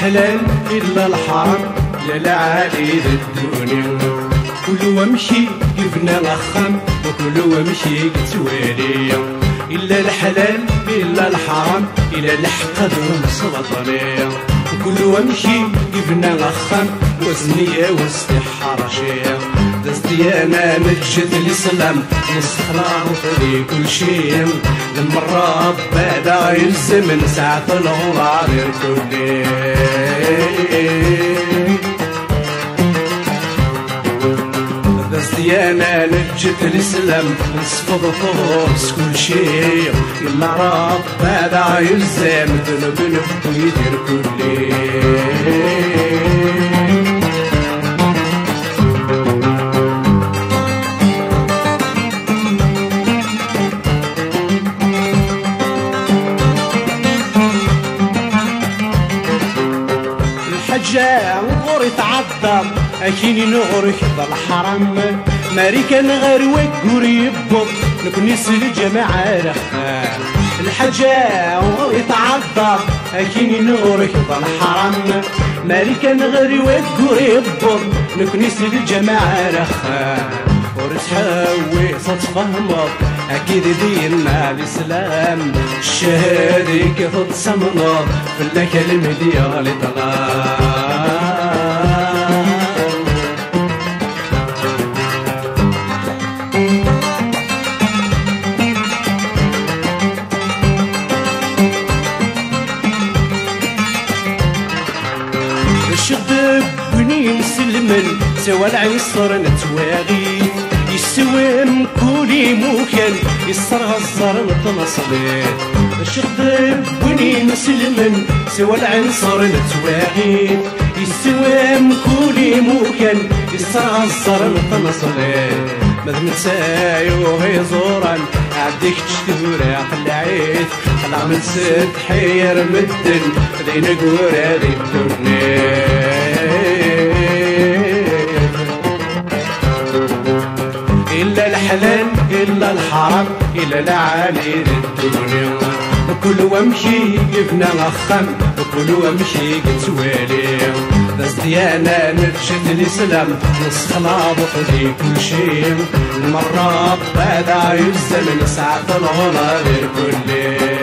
الحلال إلا الحرام لا العالي الدنيا كل ومشي جبنا الأخام وكل ومشي قتوالي إلا الحلال إلا الحرام إلا الحق دون سلطانية كل ومشي جبنا الأخام وزنية وصفي حرشية ديانا نجد الإسلام نستخلاه في كل شيء لما الرب بدا يلزم ساعة الغرار الكلي ديانا نجد الإسلام نصفض فرص كل شيء إلا رب بدا يلزم ذنب يدير كلي حاجة وغور يتعذب أكيني نغرك بالحرام ماريكان غير وكور يبض نكنيس الجماعة رخام الحاجة وغور يتعذب أكيني نغرك بالحرام ماريكان غير وكور يبض نكنيس الجماعة رخام ورتحاوي تتفهمض أكيد ديننا الإسلام الشهادة كيف تصمنا في الكلمة ديال طلال الشغب بني مسلمن سوى العيسر نتواغي يسوم كولي موكل يصرغ الزر نتنصلي الشغب بني مسلمن سوى العنصر نتواغي يسوم كولي موكل يصرغ الزر نتنصلي مذ نتسايو غيزورا عديك تشتورا قلعيت طلع من سد حير مدن ذي نقور هذي الدنيا إلا الحلال إلا الحرام إلا العالي الدنيا وكل ومشي جبنا الأخام وكل ومشي قتوالي بس ديانا نرشد الإسلام نسخلاض في كل شيء المرة بدا يلزم ساعة الغلا غير كلي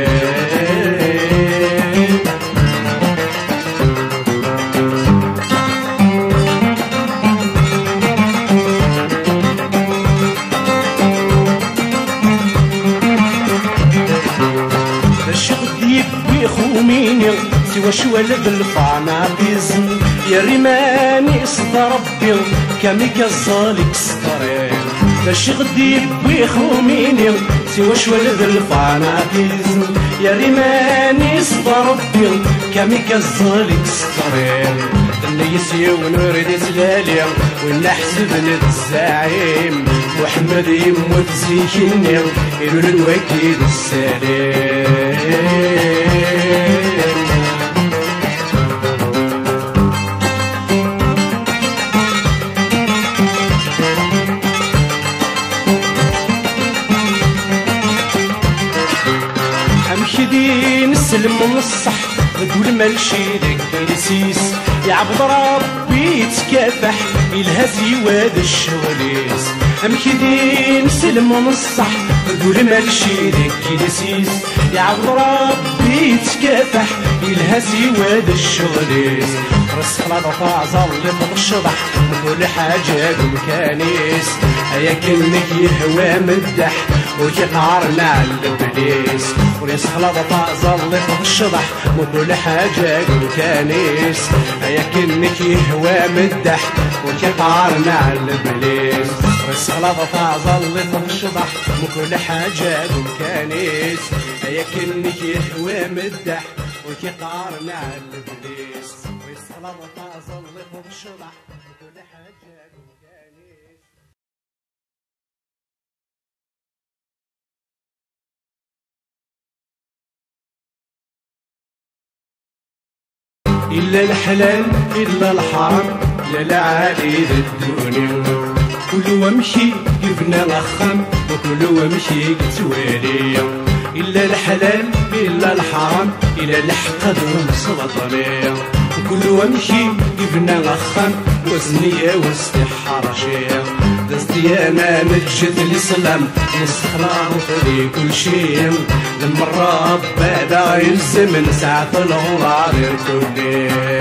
سوى شوالد الفعنابيزم يا ريماني صدى ربي كاميك الظالك سطرين باش غدي بيخو ميني سوى شوالد الفعنابيزم يا ريماني صدى ربي كاميك الظالك سطرين اللي يسيو نورد زلالي ونحسب الزعيم وحمد يموت زيكني يقول الوكيل السليم أمشي نسلم من الصح تقول مالشي داك السيس يا عبد ربي يتكافح يلهزي واد الشغليس أمشي نسلم من الصح تقول مالشي داك السيس يا عبد ربي يتكافح يلهزي واد الشغليس رس خلاطة ظل الشبح وكل حاجة بمكانيس هيا كلمك يهوى مدح ويقعر مع الابليس وريس خلاطة ظل الشبح وكل حاجة بمكانيس هيا كلمك يهوى مدح ويقعر مع الابليس ريس خلاطة ظل الشبح وكل حاجة بمكانيس هيا كلمك يهوى مدح ويقعر مع الابليس خلاطة ظل الشبح وكل حاجة بمكانيس إلا الحلال إلا الحرام لا العالي الدنيا كل ومشي جبنا الأخام وكل ومشي قتوالي إلا الحلال إلا الحرام إلا الحق دون سلطانية كل ومشي يبنى غخام وزنية وسط حرشية ديانا نكشت الإسلام نسخنا في كل شيء لما الرب بدا يلزم ساعة الغرار الكلي